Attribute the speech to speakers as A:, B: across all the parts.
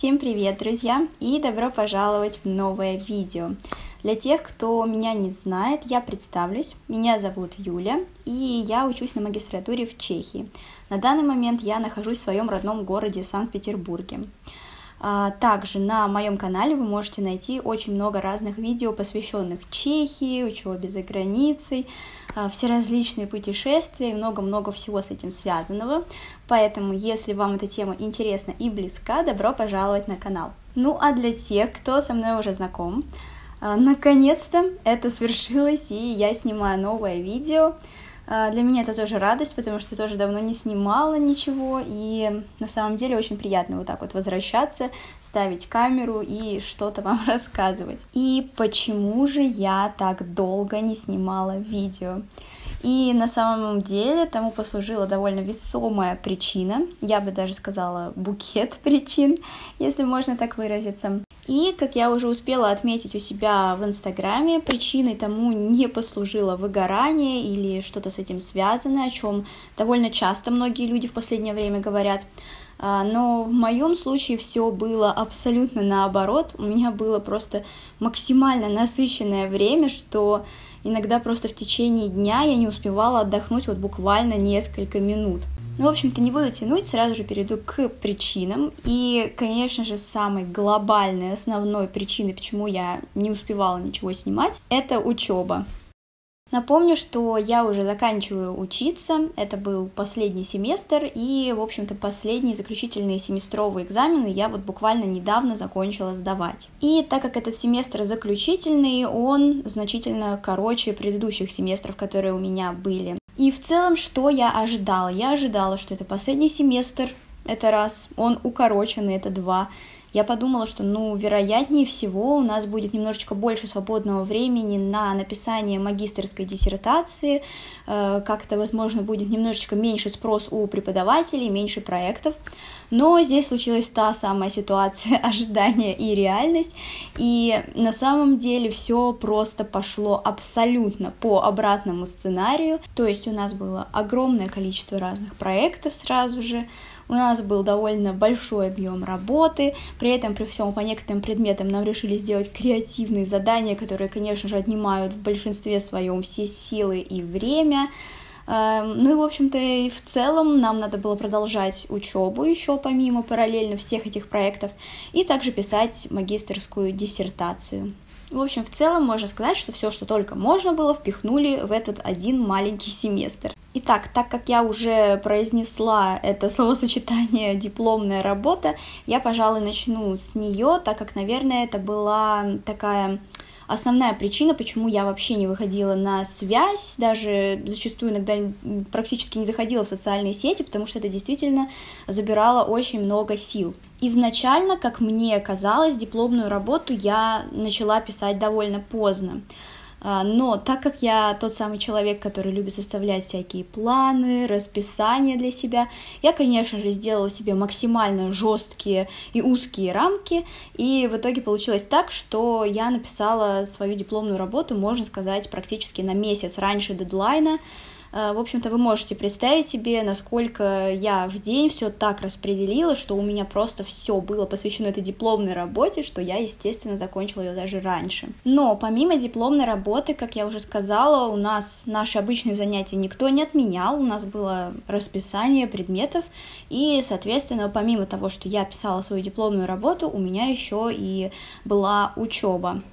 A: Всем привет, друзья, и добро пожаловать в новое видео. Для тех, кто меня не знает, я представлюсь. Меня зовут Юля, и я учусь на магистратуре в Чехии. На данный момент я нахожусь в своем родном городе Санкт-Петербурге. Также на моем канале вы можете найти очень много разных видео, посвященных Чехии, учебе за границей, все различные путешествия и много-много всего с этим связанного. Поэтому, если вам эта тема интересна и близка, добро пожаловать на канал. Ну а для тех, кто со мной уже знаком, наконец-то это свершилось, и я снимаю новое видео. Для меня это тоже радость, потому что я тоже давно не снимала ничего, и на самом деле очень приятно вот так вот возвращаться, ставить камеру и что-то вам рассказывать. И почему же я так долго не снимала видео? И на самом деле тому послужила довольно весомая причина, я бы даже сказала букет причин, если можно так выразиться. И, как я уже успела отметить у себя в Инстаграме, причиной тому не послужило выгорание или что-то с этим связано, о чем довольно часто многие люди в последнее время говорят. Но в моем случае все было абсолютно наоборот. У меня было просто максимально насыщенное время, что иногда просто в течение дня я не успевала отдохнуть вот буквально несколько минут. Ну, в общем-то, не буду тянуть, сразу же перейду к причинам. И, конечно же, самой глобальной, основной причиной, почему я не успевала ничего снимать, это учеба. Напомню, что я уже заканчиваю учиться, это был последний семестр, и, в общем-то, последние заключительные семестровые экзамены я вот буквально недавно закончила сдавать. И так как этот семестр заключительный, он значительно короче предыдущих семестров, которые у меня были. И в целом, что я ожидала? Я ожидала, что это последний семестр, это раз, он укороченный, это два. Я подумала, что, вероятнее всего, у нас будет немножечко больше свободного времени на написание магистерской диссертации, как-то, возможно, будет немножечко меньше спрос у преподавателей, меньше проектов, но здесь случилась та самая ситуация ожидания и реальность, и на самом деле все просто пошло абсолютно по обратному сценарию, то есть у нас было огромное количество разных проектов сразу же, у нас был довольно большой объем работы, при этом при всем по некоторым предметам нам решили сделать креативные задания, которые, конечно же, отнимают в большинстве своем все силы и время. Ну и, в общем-то, и в целом нам надо было продолжать учебу еще помимо параллельно всех этих проектов и также писать магистерскую диссертацию. В общем, в целом можно сказать, что все, что только можно было, впихнули в этот один маленький семестр. Итак, так как я уже произнесла это словосочетание «дипломная работа», я, пожалуй, начну с нее, так как, наверное, это была такая основная причина, почему я вообще не выходила на связь, даже зачастую иногда практически не заходила в социальные сети, потому что это действительно забирало очень много сил. Изначально, как мне казалось, дипломную работу я начала писать довольно поздно. Но так как я тот самый человек, который любит составлять всякие планы, расписания для себя, я, конечно же, сделала себе максимально жесткие и узкие рамки, и в итоге получилось так, что я написала свою дипломную работу, можно сказать, практически на месяц раньше дедлайна. В общем-то, вы можете представить себе, насколько я в день все так распределила, что у меня просто все было посвящено этой дипломной работе, что я, естественно, закончила ее даже раньше. Но помимо дипломной работы, как я уже сказала, у нас наши обычные занятия никто не отменял, у нас было расписание предметов, и, соответственно, помимо того, что я писала свою дипломную работу, у меня еще и была учеба.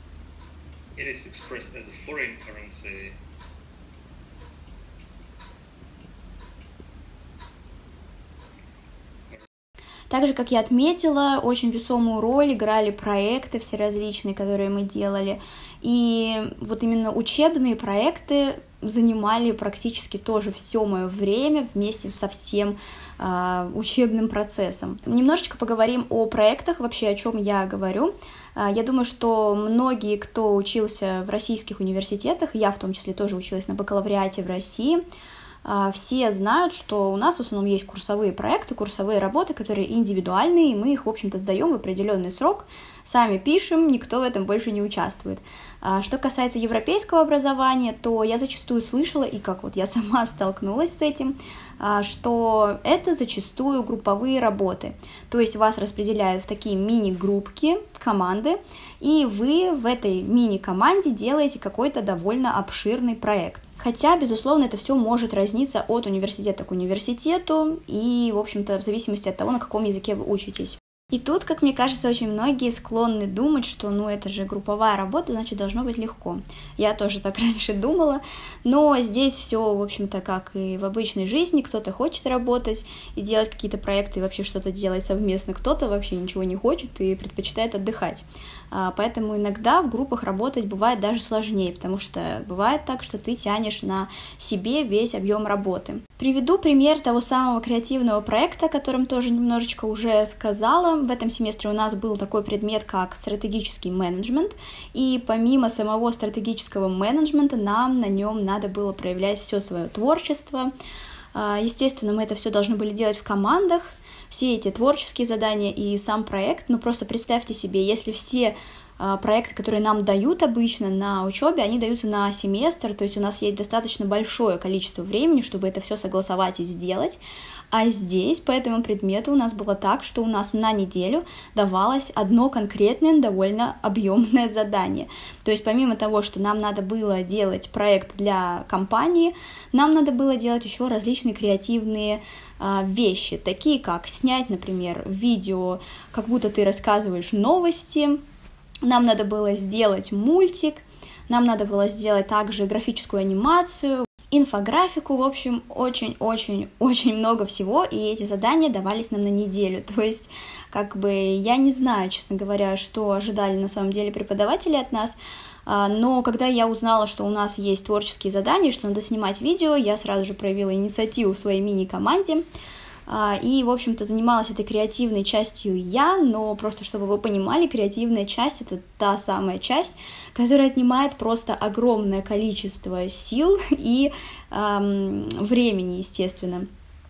A: Также, как я отметила, очень весомую роль играли проекты все различные, которые мы делали. И вот именно учебные проекты занимали практически тоже все мое время вместе со всем учебным процессом. Немножечко поговорим о проектах, вообще о чем я говорю. Я думаю, что многие, кто учился в российских университетах, я в том числе тоже училась на бакалавриате в России, все знают, что у нас в основном есть курсовые проекты, курсовые работы, которые индивидуальные, и мы их, в общем-то, сдаем в определенный срок, сами пишем, никто в этом больше не участвует. Что касается европейского образования, то я зачастую слышала, и как вот я сама столкнулась с этим, что это зачастую групповые работы. То есть вас распределяют в такие мини-группки, команды, и вы в этой мини-команде делаете какой-то довольно обширный проект. Хотя, безусловно, это все может разниться от университета к университету и, в общем-то, в зависимости от того, на каком языке вы учитесь. И тут, как мне кажется, очень многие склонны думать, что это же групповая работа, значит, должно быть легко. Я тоже так раньше думала, но здесь все, в общем-то, как и в обычной жизни, кто-то хочет работать и делать какие-то проекты, и вообще что-то делать совместно, кто-то вообще ничего не хочет и предпочитает отдыхать. Поэтому иногда в группах работать бывает даже сложнее, потому что бывает так, что ты тянешь на себе весь объем работы. Приведу пример того самого креативного проекта, о котором тоже немножечко уже сказала. В этом семестре у нас был такой предмет, как стратегический менеджмент, и помимо самого стратегического менеджмента нам на нем надо было проявлять все свое творчество. Естественно, мы это все должны были делать в командах, все эти творческие задания и сам проект. Просто представьте себе, если все проекты, которые нам дают обычно на учебе, они даются на семестр, то есть у нас есть достаточно большое количество времени, чтобы это все согласовать и сделать, а здесь по этому предмету у нас было так, что у нас на неделю давалось одно конкретное, довольно объемное задание. То есть помимо того, что нам надо было делать проект для компании, нам надо было делать еще различные креативные вещи, такие как снять, например, видео, как будто ты рассказываешь новости. Нам надо было сделать мультик, нам надо было сделать также графическую анимацию, инфографику, в общем, очень-очень-очень много всего, и эти задания давались нам на неделю. То есть, я не знаю, честно говоря, что ожидали на самом деле преподаватели от нас, но когда я узнала, что у нас есть творческие задания, что надо снимать видео, я сразу же проявила инициативу в своей мини-команде, и, в общем-то, занималась этой креативной частью я, но просто, чтобы вы понимали, креативная часть — это та самая часть, которая отнимает просто огромное количество сил и времени, естественно.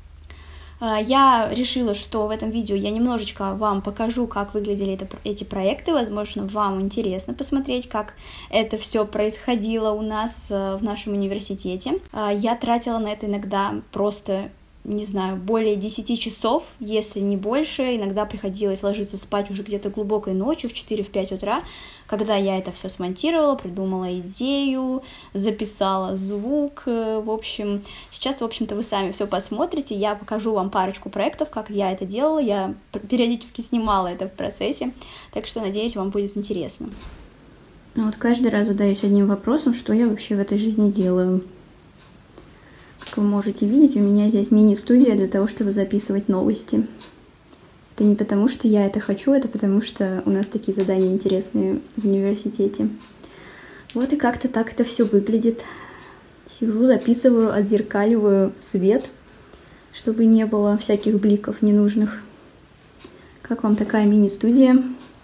A: Я решила, что в этом видео я немножечко вам покажу, как выглядели эти проекты. Возможно, вам интересно посмотреть, как это все происходило у нас в нашем университете. Я тратила на это иногда просто, не знаю, более 10 часов, если не больше. Иногда приходилось ложиться спать уже где-то глубокой ночью, в 4-5 утра, когда я это все смонтировала, придумала идею, записала звук. В общем, сейчас, в общем-то, вы сами все посмотрите. Я покажу вам парочку проектов, как я это делала. Я периодически снимала это в процессе, так что, надеюсь, вам будет интересно. Каждый раз задаюсь одним вопросом, что я вообще в этой жизни делаю. Как вы можете видеть, у меня здесь мини-студия для того, чтобы записывать новости. Это не потому, что я это хочу, это потому, что у нас такие задания интересные в университете. Вот и как-то так это все выглядит. Сижу, записываю, отзеркаливаю свет, чтобы не было всяких бликов ненужных. Как вам такая мини-студия?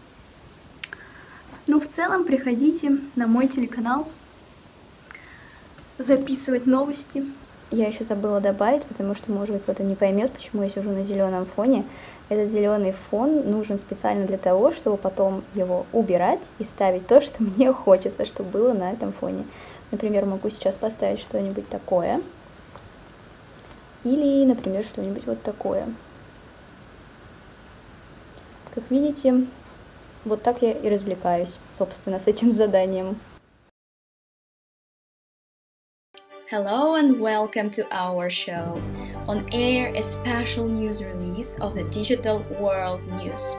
A: В целом, приходите на мой телеканал записывать новости. Я еще забыла добавить, потому что, может быть, кто-то не поймет, почему я сижу на зеленом фоне. Этот зеленый фон нужен специально для того, чтобы потом его убирать и ставить то, что мне хочется, чтобы было на этом фоне. Например, могу сейчас поставить что-нибудь такое. Или, например, что-нибудь вот такое. Как видите, вот так я и развлекаюсь, собственно, с этим заданием. Hello and welcome to our show. On air, a special news release of the Digital World News.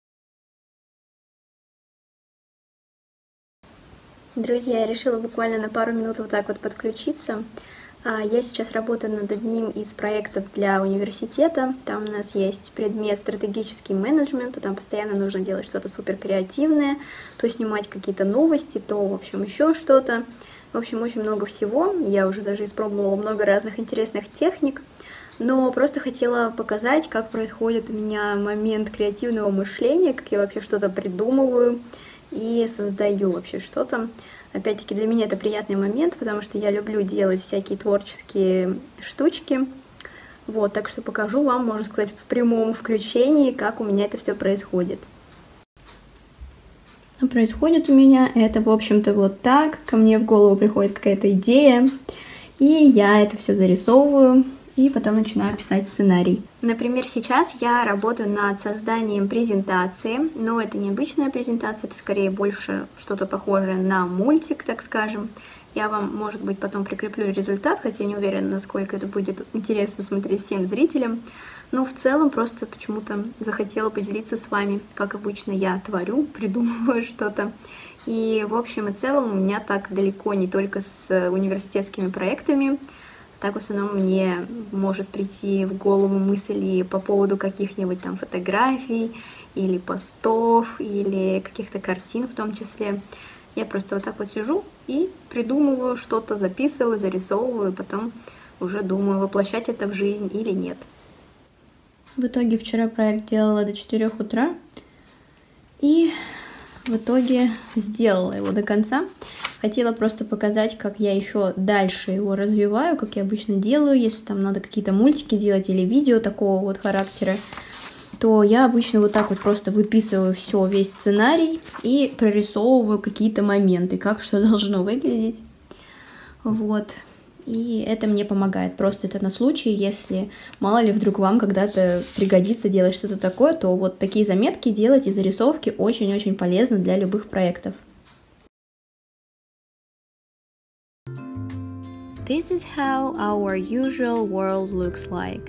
A: Друзья, я решила буквально на пару минут вот так вот подключиться. Я сейчас работаю над одним из проектов для университета. Там у нас есть предмет стратегический менеджмент, там постоянно нужно делать что-то супер креативное, то снимать какие-то новости, то, в общем, еще что-то. В общем, очень много всего. Я уже даже испробовала много разных интересных техник, но просто хотела показать, как происходит у меня момент креативного мышления, как я вообще что-то придумываю и создаю вообще что-то. Опять-таки для меня это приятный момент, потому что я люблю делать всякие творческие штучки. Вот, так что покажу вам, можно сказать, в прямом включении, как у меня это все происходит. А происходит у меня это, в общем-то, вот так. Ко мне в голову приходит какая-то идея, и я это все зарисовываю, и потом начинаю писать сценарий. Например, сейчас я работаю над созданием презентации, но это не обычная презентация, это скорее больше что-то похожее на мультик, так скажем. Я вам, может быть, потом прикреплю результат, хотя не уверена, насколько это будет интересно смотреть всем зрителям. Но в целом просто почему-то захотела поделиться с вами, как обычно я творю, придумываю что-то. И в общем и целом у меня так далеко не только с университетскими проектами, так в основном мне может прийти в голову мысли по поводу каких-нибудь там фотографий, или постов, или каких-то картин в том числе. Я просто вот так вот сижу и придумываю что-то, записываю, зарисовываю, и потом уже думаю, воплощать это в жизнь или нет. В итоге вчера проект делала до 4 утра, и в итоге сделала его до конца. Хотела просто показать, как я еще дальше его развиваю, как я обычно делаю, если там надо какие-то мультики делать или видео такого вот характера, то я обычно вот так вот просто выписываю все, весь сценарий и прорисовываю какие-то моменты, как что должно выглядеть. Вот. И это мне помогает. Просто это на случай, если, мало ли, вдруг вам когда-то пригодится делать что-то такое, то вот такие заметки делать и зарисовки очень-очень полезны для любых проектов. This is how our usual world looks like.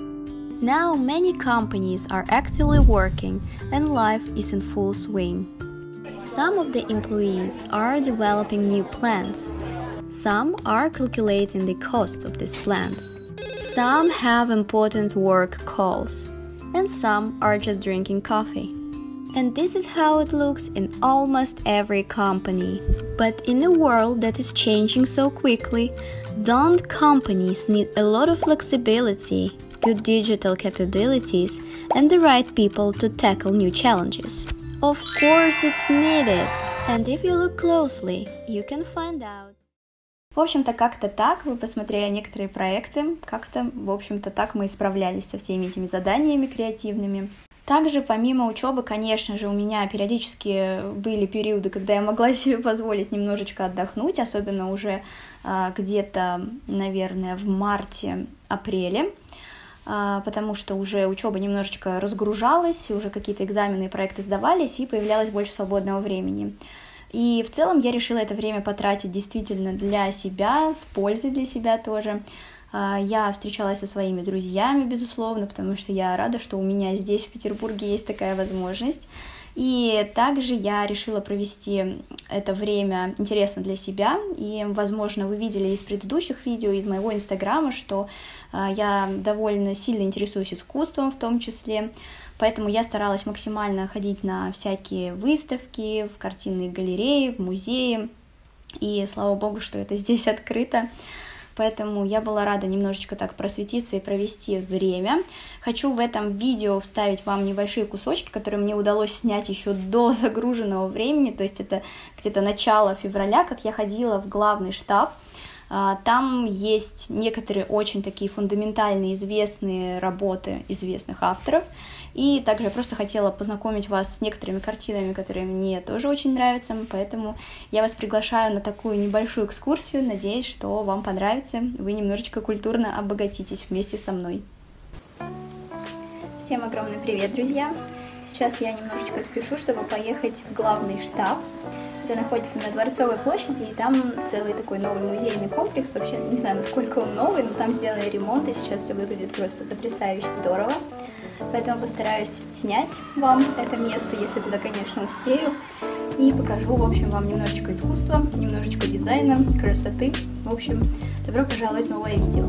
A: Now many companies are actively working and life is in full swing. Some of the employees are developing new plans. Some are calculating the cost of these plans. Some have important work calls. And some are just drinking coffee. And this is how it looks in almost every company. But in a world that is changing so quickly, don't companies need a lot of flexibility, good digital capabilities, and the right people to tackle new challenges? Of course it's needed. And if you look closely, you can find out. В общем-то, как-то так, вы посмотрели некоторые проекты, как-то, в общем-то, так мы и справлялись со всеми этими заданиями креативными. Также, помимо учебы, конечно же, у меня периодически были периоды, когда я могла себе позволить немножечко отдохнуть, особенно уже где-то, наверное, в марте-апреле, потому что уже учеба немножечко разгружалась, уже какие-то экзамены и проекты сдавались, и появлялось больше свободного времени. И в целом я решила это время потратить действительно для себя, с пользой для себя тоже. Я встречалась со своими друзьями, безусловно, потому что я рада, что у меня здесь, в Петербурге, есть такая возможность. И также я решила провести это время интересно для себя. И, возможно, вы видели из предыдущих видео, из моего инстаграма, что я довольно сильно интересуюсь искусством в том числе. Поэтому я старалась максимально ходить на всякие выставки, в картинные галереи, в музеи. И слава богу, что это здесь открыто. Поэтому я была рада немножечко так просветиться и провести время. Хочу в этом видео вставить вам небольшие кусочки, которые мне удалось снять еще до загруженного времени. То есть это где-то начало февраля, как я ходила в главный штаб. Там есть некоторые очень такие фундаментальные известные работы известных авторов. И также я просто хотела познакомить вас с некоторыми картинами, которые мне тоже очень нравятся. Поэтому я вас приглашаю на такую небольшую экскурсию. Надеюсь, что вам понравится. Вы немножечко культурно обогатитесь вместе со мной. Всем огромный привет, друзья! Сейчас я немножечко спешу, чтобы поехать в главный штаб. Это находится на Дворцовой площади, и там целый такой новый музейный комплекс. Вообще не знаю, насколько он новый, но там сделали ремонт, и сейчас все выглядит просто потрясающе здорово. Поэтому постараюсь снять вам это место, если туда, конечно, успею. И покажу, в общем, вам немножечко искусства, немножечко дизайна, красоты. В общем, добро пожаловать в новое видео.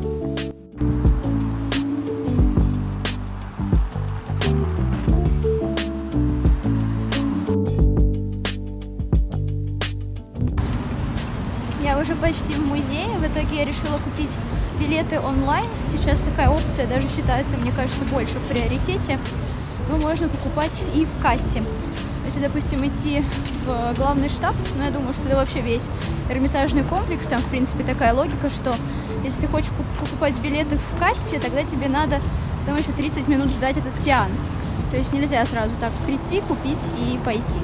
A: Я уже почти в музее. В итоге я решила купить билеты онлайн. Сейчас такая опция даже считается, мне кажется, больше в приоритете. Но можно покупать и в кассе. Если, допустим, идти в главный штаб, я думаю, что это вообще весь Эрмитажный комплекс, там, в принципе, такая логика, что если ты хочешь покупать билеты в кассе, тогда тебе надо там еще 30 минут ждать этот сеанс. То есть нельзя сразу так прийти, купить и пойти.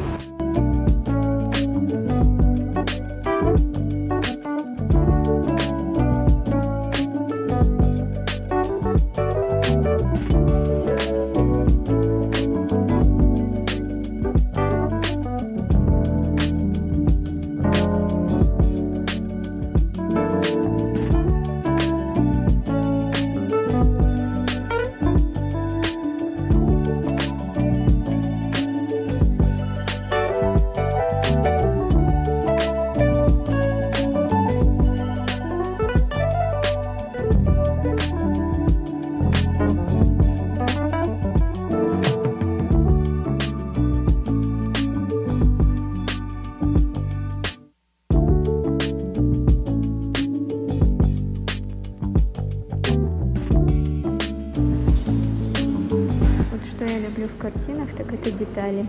A: В картинах, так это детали.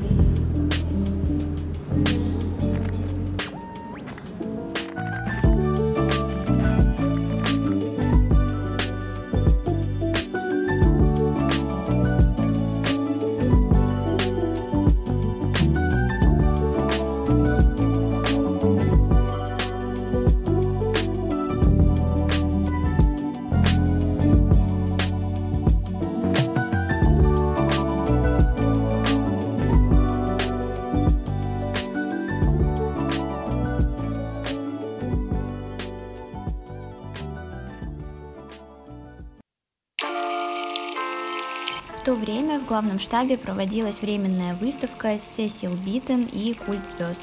A: В то время в главном штабе проводилась временная выставка Сесил Биттен и Культ звезд.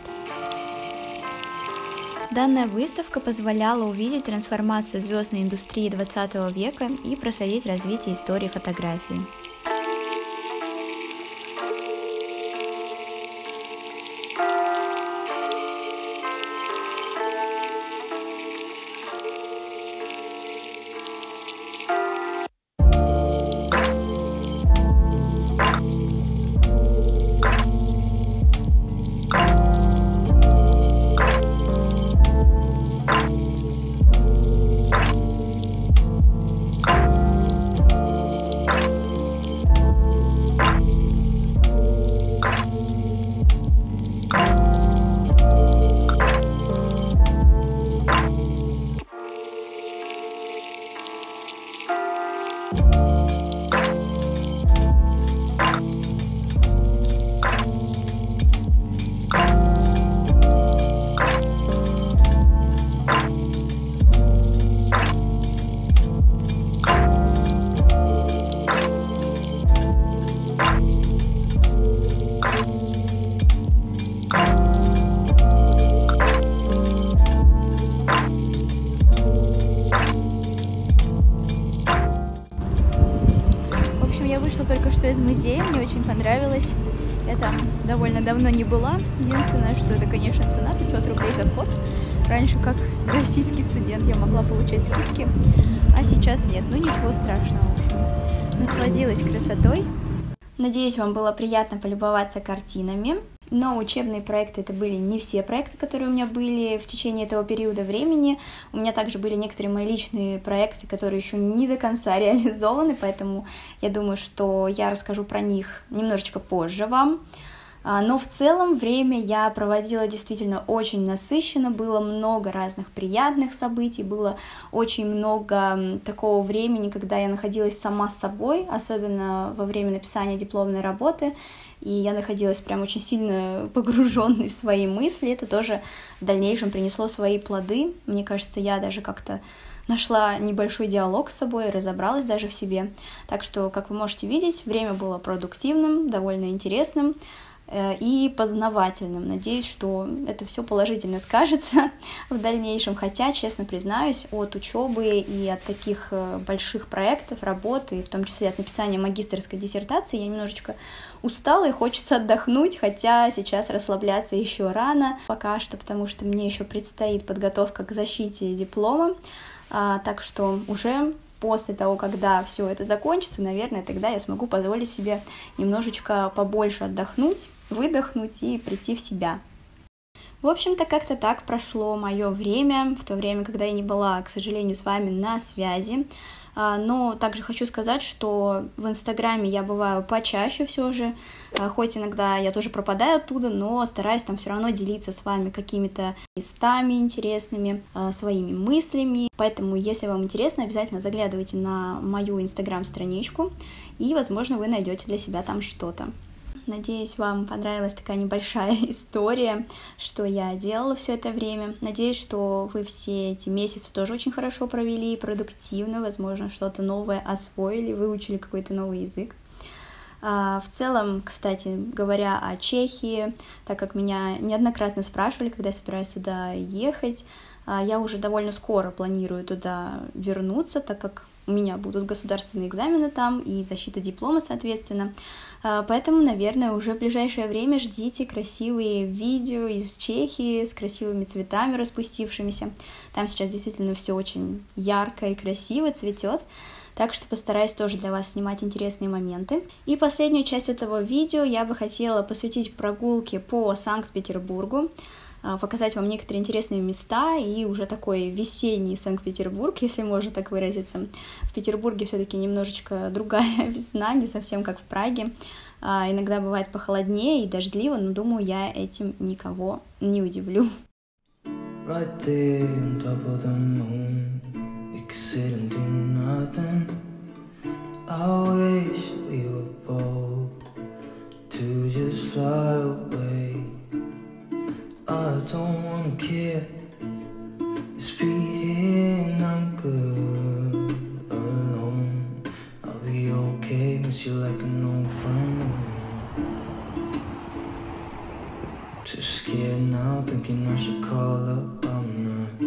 A: Данная выставка позволяла увидеть трансформацию звездной индустрии XX века и проследить развитие истории фотографии. Я вышла только что из музея, мне очень понравилось. Я там довольно давно не была. Единственное, что это, конечно, цена 500 рублей за вход. Раньше, как российский студент, я могла получать скидки, а сейчас нет. Ну, ничего страшного, в общем. Насладилась красотой. Надеюсь, вам было приятно полюбоваться картинами. Но учебные проекты — это были не все проекты, которые у меня были в течение этого периода времени. У меня также были некоторые мои личные проекты, которые еще не до конца реализованы, поэтому я думаю, что я расскажу про них немножечко позже вам. Но в целом время я проводила действительно очень насыщенно, было много разных приятных событий, было очень много такого времени, когда я находилась сама с собой, особенно во время написания дипломной работы, и я находилась прям очень сильно погруженной в свои мысли. Это тоже в дальнейшем принесло свои плоды. Мне кажется, я даже как-то нашла небольшой диалог с собой, разобралась даже в себе. Так что, как вы можете видеть, время было продуктивным, довольно интересным и познавательным. Надеюсь, что это все положительно скажется в дальнейшем, хотя, честно признаюсь, от учебы и от таких больших проектов, работы, в том числе от написания магистерской диссертации, я немножечко устала и хочется отдохнуть, хотя сейчас расслабляться еще рано пока что, потому что мне еще предстоит подготовка к защите диплома, так что уже после того, когда все это закончится, наверное, тогда я смогу позволить себе немножечко побольше отдохнуть выдохнуть и прийти в себя. В общем-то, как-то так прошло мое время, в то время, когда я не была, к сожалению, с вами на связи. Но также хочу сказать, что в Инстаграме я бываю почаще все же, хоть иногда я тоже пропадаю оттуда, но стараюсь там все равно делиться с вами какими-то местами интересными, своими мыслями. Поэтому, если вам интересно, обязательно заглядывайте на мою Инстаграм-страничку, и, возможно, вы найдете для себя там что-то. Надеюсь, вам понравилась такая небольшая история, что я делала все это время. Надеюсь, что вы все эти месяцы тоже очень хорошо провели, продуктивно, возможно, что-то новое освоили, выучили какой-то новый язык. В целом, кстати, говоря о Чехии, так как меня неоднократно спрашивали, когда я собираюсь туда ехать, я уже довольно скоро планирую туда вернуться, так как у меня будут государственные экзамены там и защита диплома, соответственно. Поэтому, наверное, уже в ближайшее время ждите красивые видео из Чехии с красивыми цветами распустившимися. Там сейчас действительно все очень ярко и красиво цветет. Так что постараюсь тоже для вас снимать интересные моменты. И последнюю часть этого видео я бы хотела посвятить прогулке по Санкт-Петербургу, показать вам некоторые интересные места и уже такой весенний Санкт-Петербург, если можно так выразиться. В Петербурге все-таки немножечко другая весна, не совсем как в Праге. Иногда бывает похолоднее и дождливо, но думаю, я этим никого не удивлю. Right there on top of the moon, we could sit and do nothing. I wish we were bold to just fly away. I don't wanna care, just be here and I'm good alone. I'll be okay, miss you like an old friend. Too scared now, thinking I should call up all night.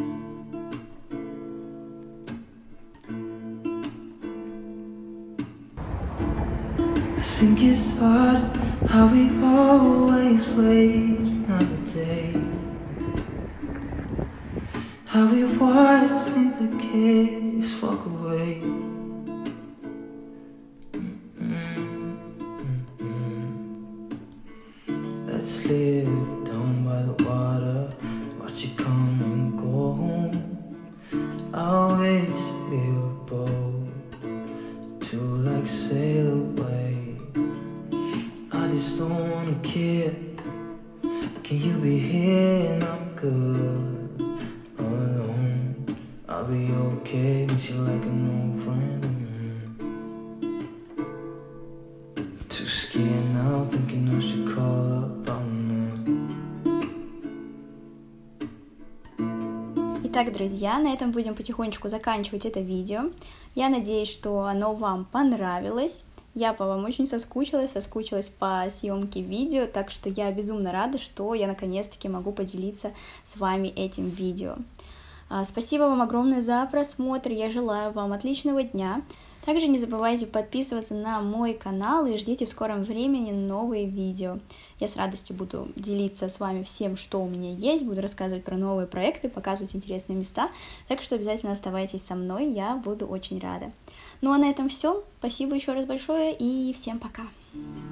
A: I think it's hard how we always wait another day, how we watch things that kids walk away. Let's live down by the water, watch it come and go home. I wish we were bold to like sail away. I just don't wanna care. Can you be here and I'm good alone? I'll be okay, miss you like an old friend. Too scared now, thinking I should call up on that. Итак, друзья, на этом будем потихонечку заканчивать это видео. Я надеюсь, что оно вам понравилось. Я по вам очень соскучилась по съемке видео, так что я безумно рада, что я наконец-таки могу поделиться с вами этим видео. Спасибо вам огромное за просмотр, я желаю вам отличного дня. Также не забывайте подписываться на мой канал и ждите в скором времени новые видео. Я с радостью буду делиться с вами всем, что у меня есть, буду рассказывать про новые проекты, показывать интересные места, так что обязательно оставайтесь со мной, я буду очень рада. Ну а на этом все, спасибо еще раз большое и всем пока!